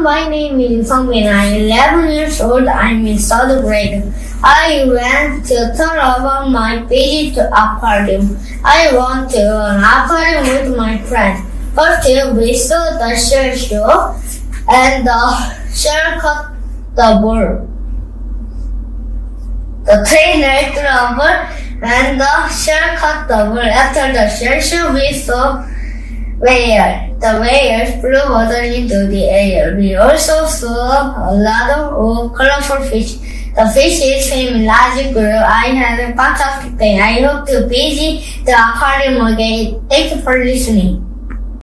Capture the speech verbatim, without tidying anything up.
my name is Songmin. I'm eleven years old. I'm in third grade. I went to tell about my visit to aquarium. I went to an aquarium with my friend. First, we saw the shell show, and the shell caught the ball. The trainer threw a ball, and the shell caught the ball. After the shell show, we saw whale. The whales flew water into the air. We also saw a lot of colorful fish. The fishes swim in large group. I had a fantastic day. I hope to visit the aquarium again. Thank you for listening.